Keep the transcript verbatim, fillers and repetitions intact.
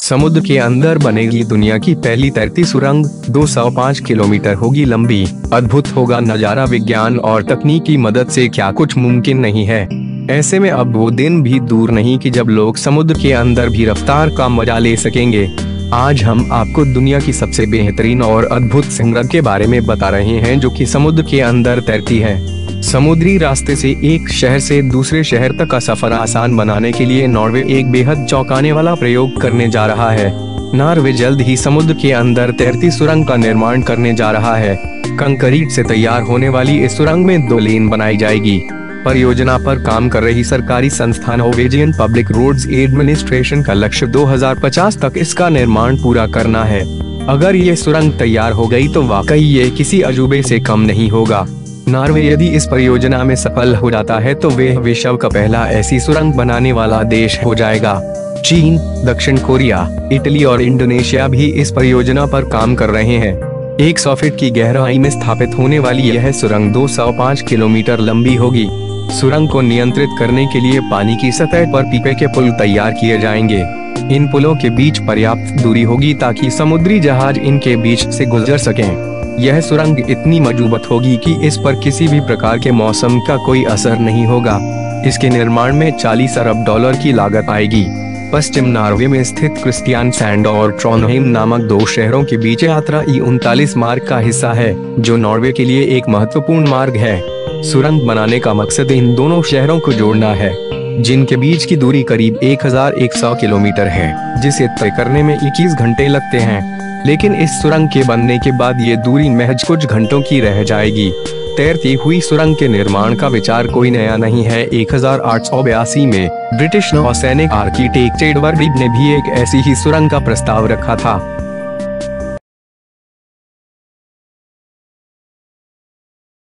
समुद्र के अंदर बनेगी दुनिया की पहली तैरती सुरंग, दो सौ पाँच किलोमीटर होगी लंबी। अद्भुत होगा नजारा, विज्ञान और तकनीक की मदद से क्या कुछ मुमकिन नहीं है। ऐसे में अब वो दिन भी दूर नहीं कि जब लोग समुद्र के अंदर भी रफ्तार का मजा ले सकेंगे। आज हम आपको दुनिया की सबसे बेहतरीन और अद्भुत सुरंग के बारे में बता रहे हैं जो कि समुद्र के अंदर तैरती है। समुद्री रास्ते से एक शहर से दूसरे शहर तक का सफर आसान बनाने के लिए नॉर्वे एक बेहद चौंकाने वाला प्रयोग करने जा रहा है। नॉर्वे जल्द ही समुद्र के अंदर तैरती सुरंग का निर्माण करने जा रहा है। कंक्रीट से तैयार होने वाली इस सुरंग में दो लेन बनाई जाएगी। परियोजना पर काम कर रही सरकारी संस्था नॉर्वेजियन पब्लिक रोड्स एडमिनिस्ट्रेशन का लक्ष्य दो हज़ार पचास तक इसका निर्माण पूरा करना है। अगर ये सुरंग तैयार हो गई तो वाकई ये किसी अजूबे से कम नहीं होगा। नॉर्वे यदि इस परियोजना में सफल हो जाता है तो वे विश्व का पहला ऐसी सुरंग बनाने वाला देश हो जाएगा। चीन, दक्षिण कोरिया, इटली और इंडोनेशिया भी इस परियोजना पर काम कर रहे हैं। एक सौ फीट की गहराई में स्थापित होने वाली यह सुरंग दो सौ पाँच किलोमीटर लंबी होगी। सुरंग को नियंत्रित करने के लिए पानी की सतह पर पीपे के पुल तैयार किए जाएंगे। इन पुलों के बीच पर्याप्त दूरी होगी ताकि समुद्री जहाज इनके बीच से गुजर सकें। यह सुरंग इतनी मजबूत होगी कि इस पर किसी भी प्रकार के मौसम का कोई असर नहीं होगा। इसके निर्माण में चालीस अरब डॉलर की लागत आएगी। पश्चिम नॉर्वे में स्थित क्रिस्टियानसैंड और ट्रॉनहेम नामक दो शहरों के बीच यात्रा ई उनतालीस मार्ग का हिस्सा है, जो नॉर्वे के लिए एक महत्वपूर्ण मार्ग है। सुरंग बनाने का मकसद इन दोनों शहरों को जोड़ना है, जिनके बीच की दूरी करीब एक हज़ार एक सौ किलोमीटर है, जिसे तय करने में इक्कीस घंटे लगते हैं। लेकिन इस सुरंग के बनने के बाद ये दूरी महज कुछ घंटों की रह जाएगी। तैरती हुई सुरंग के निर्माण का विचार कोई नया नहीं है। एक हज़ार आठ सौ बयासी में ब्रिटिश नौसैनिक आर्किटेक्ट एडवर्ड रीड ने भी एक ऐसी ही सुरंग का प्रस्ताव रखा था।